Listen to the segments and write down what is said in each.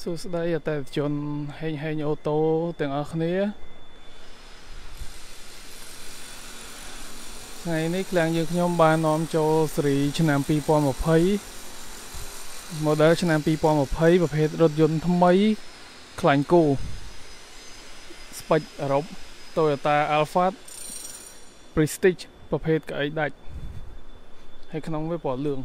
សួស្តីអតិថិជនហេងអូតូទាំងអស់គ្នាថ្ងៃនេះឃ្លាំងយើងខ្ញុំបាននាំចូលស៊េរីឆ្នាំ2020 model ឆ្នាំ2020ប្រភេទរថយន្តថ្មីខ្លាញ់គូស្ពេចអឺរ៉ុប Toyota Alphard Prestige ប្រភេទកៅអីដាច់ហើយក្នុងវាពណ៌លឿង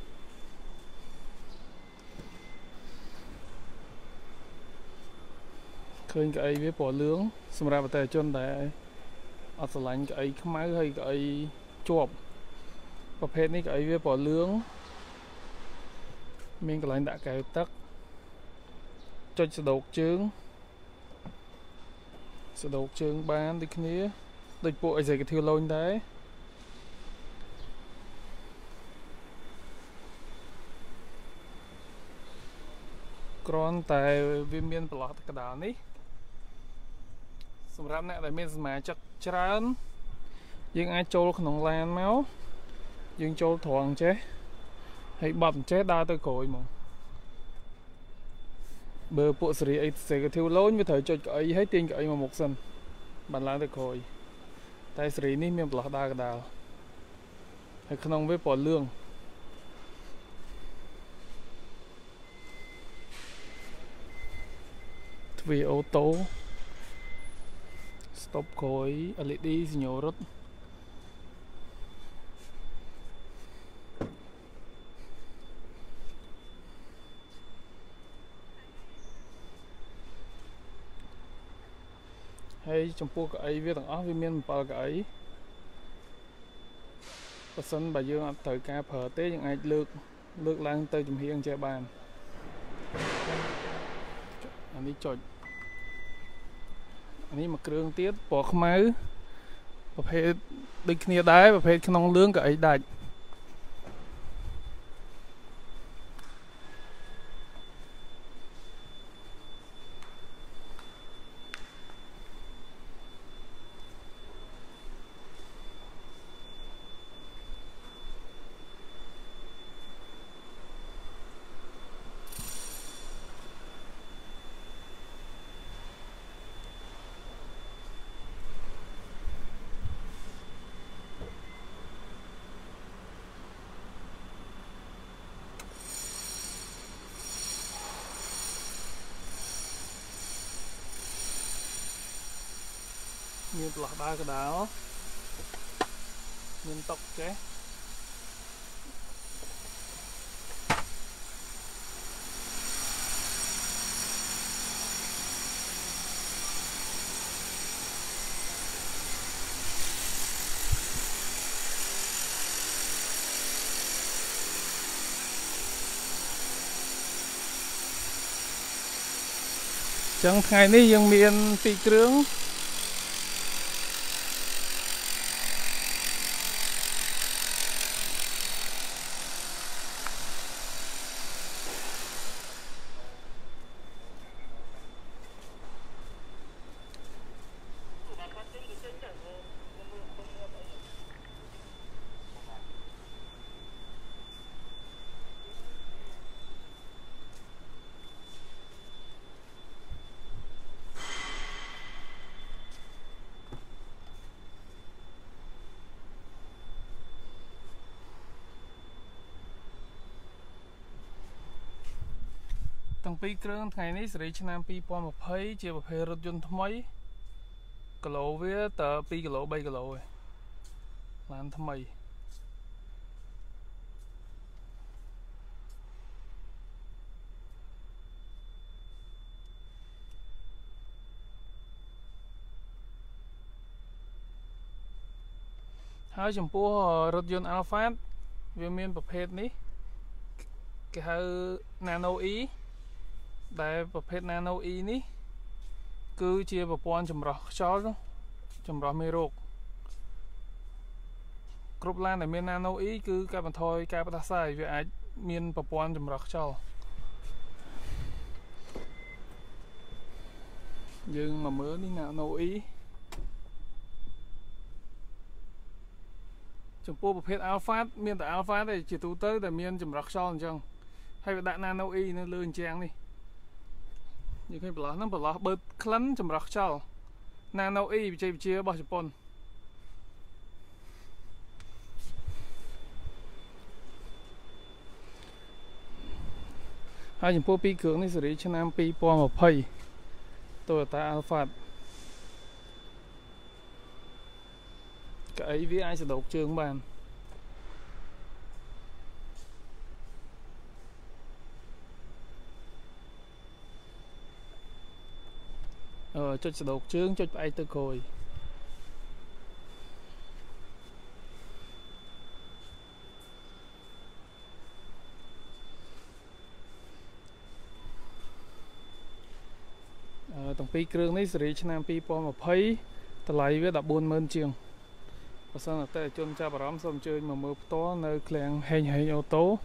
ឃើញកៅអីវាពណ៌លឿងសម្រាប់អតិថិជនដែលអត់ស្រឡាញ់កៅអីខ្មៅហើយកៅអីជាប់ប្រភេទនេះកៅអីវាពណ៌លឿងមានកន្លែងដាក់កែវទឹកចុចសដោកជើងបានដូចគ្នាដូចពួក Executive Lounge ដែរគ្រាន់តែវាមានប្រឡោះកណ្ដាលនេះសម្រាប់អ្នកដែលមានសមាជិកច្រើនយើងអាចចូលក្នុងឡានមកយើងចូលត្រង់ចេះហើយបត់ចេះដើរទៅក្រោយមកបើពួកស៊េរី Executive Lounge វាត្រូវចុចកៅអីហើយទាញកៅអីមកមុខសិនបានឡើងទៅក្រោយតែស៊េរីនេះមានប្រឡោះដើរកណ្ដាលហើយក្នុងវាពណ៌លឿងទ្វារអូតូស្តុបក្រោយ LED សញ្ញោរត់ហើយចំពោះកៅអីវាទាំងអស់វាមាន7កៅអីបើសិនបើយើងអត់ត្រូវការប្រើទេយើងអាចលើកឡើងទៅចំហៀងចេះបានអានេះចុចអានេះមួយគ្រឿងទៀតពណ៌ខ្មៅប្រភេទដូចគ្នាដែរប្រភេទក្នុងលឿងកៅអីដាច់មានប្រឡោះដើរកណ្ដាលមានតុចេះចឹងថ្ងៃនេះយើងមាន2គ្រឿងទាំងពីរគ្រឿងថ្ងៃនេះស៊េរីឆ្នាំ2020ជាប្រភេទរថយន្តថ្មីគីឡូវាតើ2គីឡូ3គីឡូឯងឡានថ្មីហើយចំពោះរថយន្ត Alphard វាមានប្រភេទនេះគេហៅ Nano E ដែលប្រភេទ Nano E នេះគឺជាប្រព័ន្ធចម្រោះខ្យល់ចម្រោះមេរោគគ្រប់ឡានដែលមាន Nano E គឺកាត់បន្ថយការផ្ដាសាយវាអាចមានប្រព័ន្ធចម្រោះខ្យល់យើងមកមើលនេះ Nano E ចំពោះប្រភេទ Alphard មានតែ Alphard ទេជាទូទៅតែមានចម្រោះខ្យល់អញ្ចឹងហើយវាដាក់ Nano E នៅលើអញ្ចឹងនេះ như cái bờ nó bớt khăn chầm rắc chào Nano E bị chia bao Japan hai chấm pi cường này xử lý cho nam pi po một pay Toyota Alphard cái với ai sẽ đột trường bàn cho sẽ đột trường cho ai tới coi tổng pi cường này xử lý cho nam pi po một pay ta lấy với đập buôn mơn trường và sau là tại chôn cha bà rắm xong chơi mà mơ to nơi kèn hay ô tô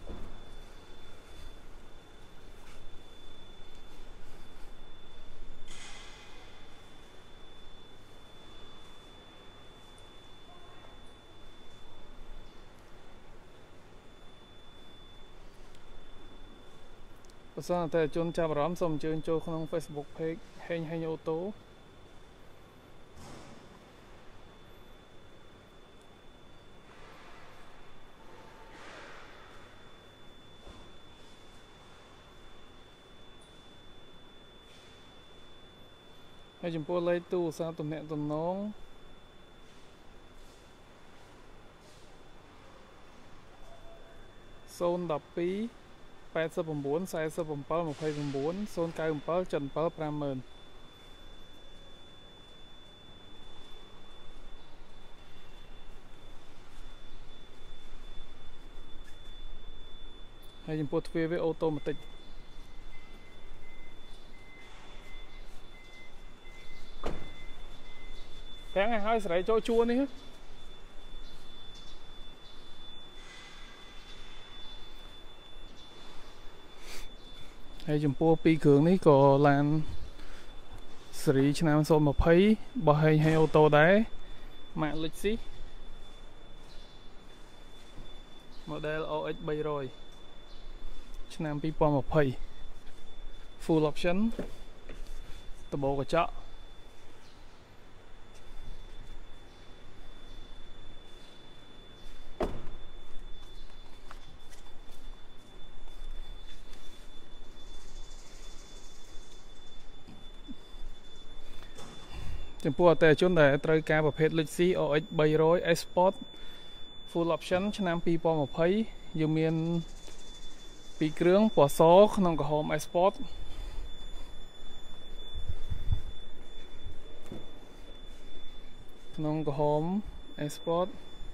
và sau là tại chôn cha bà rắm xong chơi cho không Facebook page hay ô tôให้จมพูlấyตู้sao tụm nẹn tụm nón zone 12 89 47 29 zone 97 77 50,000ហើយចំពោះទ្វារវាអូតូម៉ាទិកប្រាំងឲ្យសេរីចូលជួរនេះហើយចំពោះពីរគ្រឿងនេះក៏ឡានសេរីឆ្នាំ020របស់ហេអូតូដែរម៉ាក Lexus model OX 300ឆ្នាំ2020 full option ដំបូលកញ្ចក់ចំពោះអតិថិជនដែលត្រូវការប្រភេទ Lexus OX 300 Sport full option ឆ្នាំ2020យើងមានពីរគ្រឿងពណ៌សក្នុងក្រហម Sport ក្នុងក្រហម Sport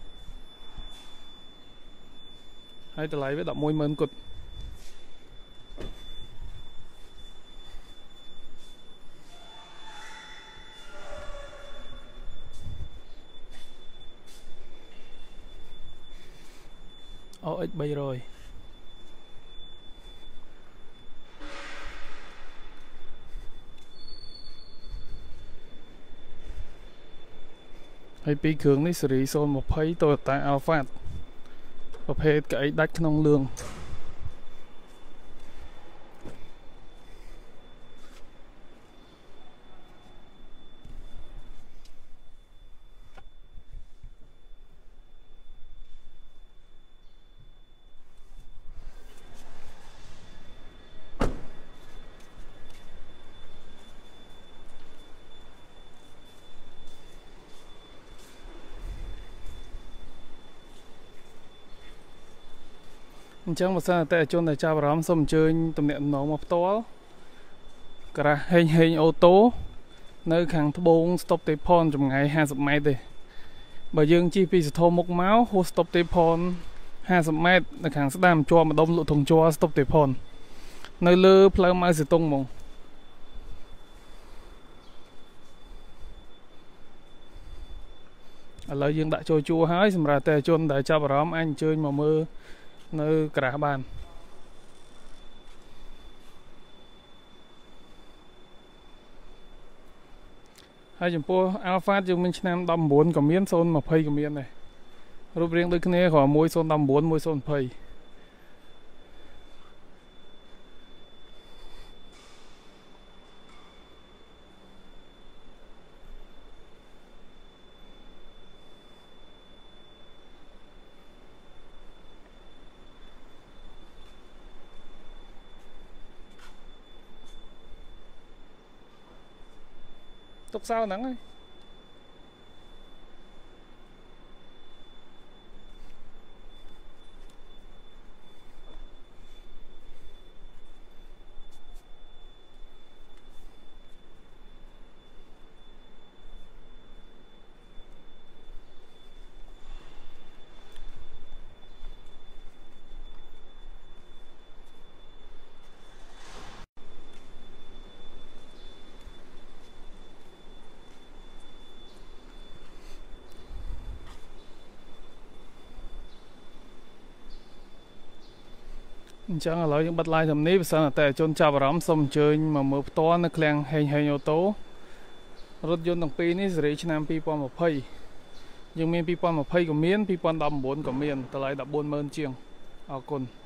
ហើយតម្លៃវា 11,000 គត់OX 300ហើយពីរគ្រឿងនេះស៊េរី020 Toyota Alphard ប្រភេទកៅអីដាច់ក្នុងលឿងអញ្ចឹងបើសិនតែជនដែលចាប់អារម្មណ៍សូមអញ្ជើញទំនាក់ទំនងមកផ្ទាល់ការ៉ាហេងអូតូនៅខាងត្បូងស្តុបទេផនចម្ងាយ50ម៉ែត្រទេបើយើងជិះពីសធមមុខមកហួសស្តុបទេផន50ម៉ែត្រនៅខាងស្ដាំជាប់ម្ដុំលក់ធំជាប់ស្តុបទេផននៅលើផ្លូវម៉ៅសេតុងហ្មងឥឡូវយើងដាក់ចូលជួរហើយសម្រាប់តែជនដែលចាប់អារម្មណ៍អាចអញ្ជើញមកមើលនៅក្រាស់បានហើយចំពោះ Alphard យើងមានឆ្នាំ19ក៏មាន020ក៏មានដែររូបរាងដូចគ្នាគ្រាន់1 019 1 020 tục sao nắng ấy. Chẳng là nói những bật lại thầm ní, bởi là tại chôn chạp rắm xong chơi mà mở to nó khen hình ô tô. Rốt dôn đồng pi ní rỉ cho nam pi pon một phây. Nhưng miền pi pon một phây của miền, pi pon đầm 4 của miền, ta lại đập 4 mơn chiêng. Ở côn.